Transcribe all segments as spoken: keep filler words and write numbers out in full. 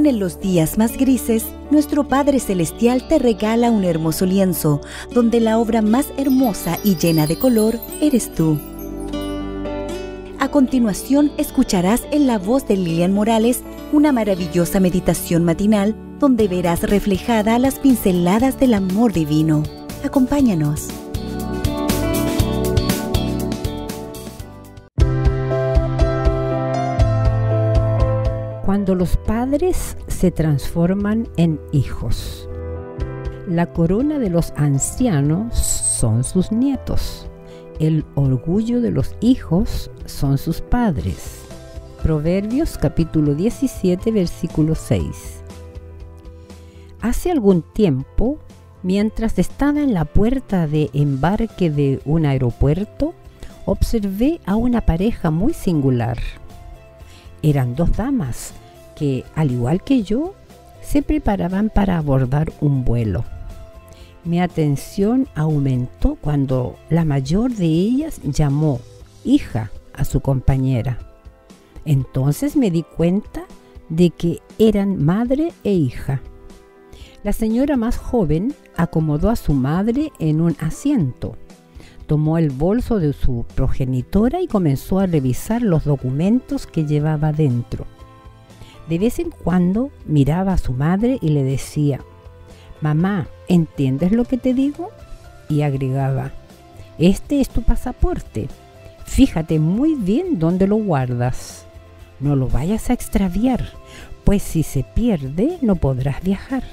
aún en los días más grises, nuestro Padre Celestial te regala un hermoso lienzo, donde la obra más hermosa y llena de color eres tú. A continuación, escucharás en la voz de Lilian Morales una maravillosa meditación matinal, donde verás reflejada las pinceladas del amor divino. Acompáñanos. Cuando los padres se transforman en hijos. La corona de los ancianos son sus nietos. El orgullo de los hijos son sus padres. Proverbios capítulo diecisiete, versículo seis. Hace algún tiempo, mientras estaba en la puerta de embarque de un aeropuerto, observé a una pareja muy singular. Eran dos damas que, al igual que yo, se preparaban para abordar un vuelo. Mi atención aumentó cuando la mayor de ellas llamó hija a su compañera. Entonces me di cuenta de que eran madre e hija. La señora más joven acomodó a su madre en un asiento, tomó el bolso de su progenitora y comenzó a revisar los documentos que llevaba dentro. De vez en cuando miraba a su madre y le decía: «Mamá, ¿entiendes lo que te digo?». Y agregaba: «Este es tu pasaporte. Fíjate muy bien dónde lo guardas. No lo vayas a extraviar, pues si se pierde no podrás viajar».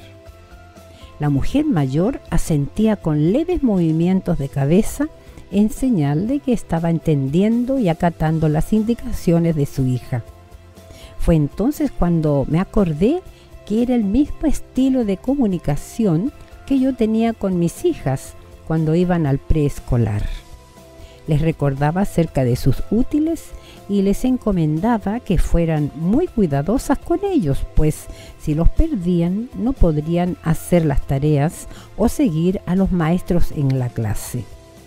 La mujer mayor asentía con leves movimientos de cabeza en señal de que estaba entendiendo y acatando las indicaciones de su hija. Fue entonces cuando me acordé que era el mismo estilo de comunicación que yo tenía con mis hijas cuando iban al preescolar. Les recordaba acerca de sus útiles y les encomendaba que fueran muy cuidadosas con ellos, pues si los perdían no podrían hacer las tareas o seguir a los maestros en la clase.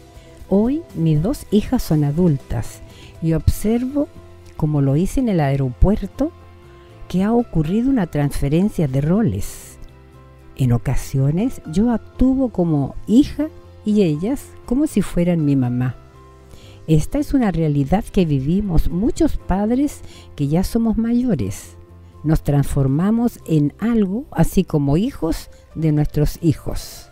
Hoy mis dos hijas son adultas y observo, como lo hice en el aeropuerto, que ha ocurrido una transferencia de roles. En ocasiones yo actúo como hija y ellas como si fueran mi mamá. Esta es una realidad que vivimos muchos padres que ya somos mayores. Nos transformamos en algo así como hijos de nuestros hijos.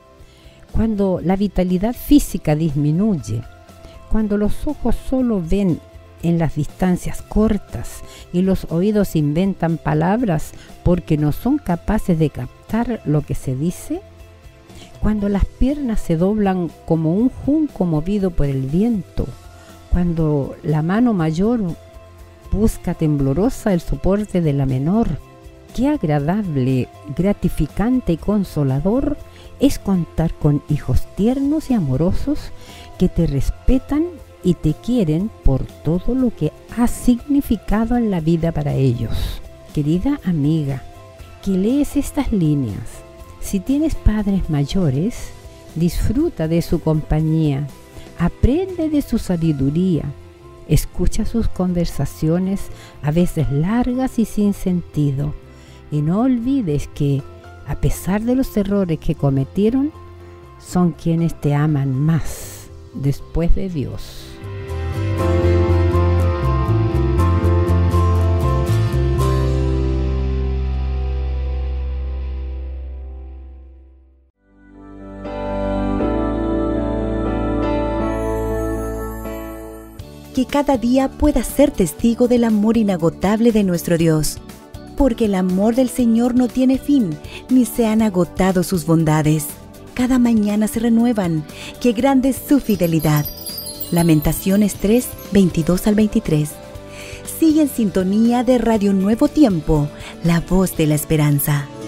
Cuando la vitalidad física disminuye, cuando los ojos solo ven en las distancias cortas y los oídos inventan palabras porque no son capaces de captar lo que se dice, cuando las piernas se doblan como un junco movido por el viento, cuando la mano mayor busca temblorosa el soporte de la menor, qué agradable, gratificante y consolador es contar con hijos tiernos y amorosos que te respetan y te quieren por todo lo que has significado en la vida para ellos. Querida amiga, que lees estas líneas, si tienes padres mayores, disfruta de su compañía, aprende de su sabiduría, escucha sus conversaciones, a veces largas y sin sentido, y no olvides que, a pesar de los errores que cometieron, son quienes te aman más después de Dios. Que cada día puedas ser testigo del amor inagotable de nuestro Dios, porque el amor del Señor no tiene fin, ni se han agotado sus bondades. Cada mañana se renuevan, qué grande es su fidelidad. Lamentaciones tres, veintidós al veintitrés. Sigue en sintonía de Radio Nuevo Tiempo, la voz de la esperanza.